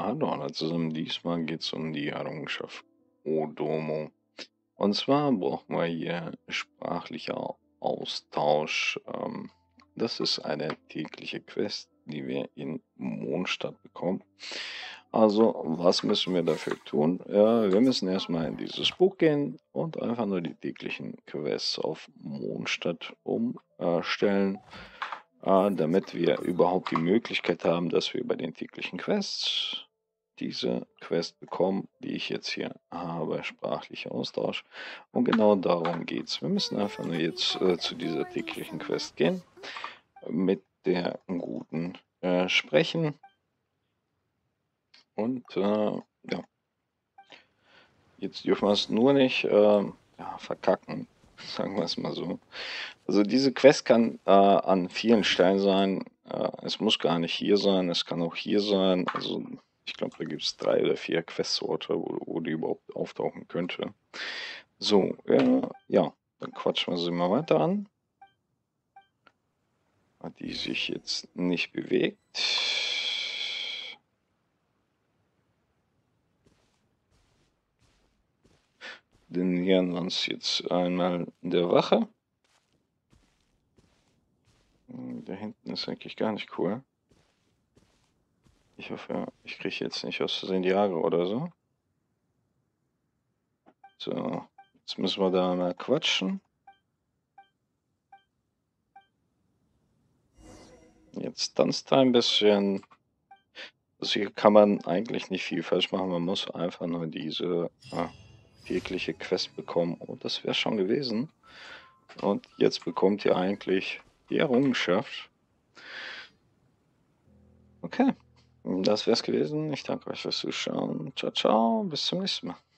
Hallo alle zusammen, diesmal geht es um die Errungenschaft Odomo. Und zwar brauchen wir hier sprachlicher Austausch. Das ist eine tägliche Quest, die wir in Mondstadt bekommen. Also, was müssen wir dafür tun? Ja, wir müssen erstmal in dieses Buch gehen und einfach nur die täglichen Quests auf Mondstadt umstellen, damit wir überhaupt die Möglichkeit haben, dass wir bei den täglichen Quests diese Quest bekommen, die ich jetzt hier habe, sprachlicher Austausch. Und genau darum geht's. Wir müssen einfach nur jetzt zu dieser täglichen Quest gehen, mit der guten sprechen und ja, jetzt dürfen wir es nur nicht ja, verkacken, sagen wir es mal so. Also diese Quest kann an vielen Stellen sein. Es muss gar nicht hier sein, es kann auch hier sein. Also ich glaube, da gibt es 3 oder 4 Questorte, wo die überhaupt auftauchen könnte. So, ja, dann quatschen wir sie mal weiter an. Hat die sich jetzt nicht bewegt. Dann nähern wir uns jetzt einmal der Wache. Da hinten ist eigentlich gar nicht cool. Ich hoffe, ich kriege jetzt nicht aus Versehen die Haare oder so. So, jetzt müssen wir da mal quatschen. Jetzt tanzt er ein bisschen. Also hier kann man eigentlich nicht viel falsch machen. Man muss einfach nur diese tägliche Quest bekommen. Und das wäre schon gewesen. Und jetzt bekommt ihr eigentlich die Errungenschaft. Okay, das wäre es gewesen. Ich danke euch fürs Zuschauen. Ciao, ciao. Bis zum nächsten Mal.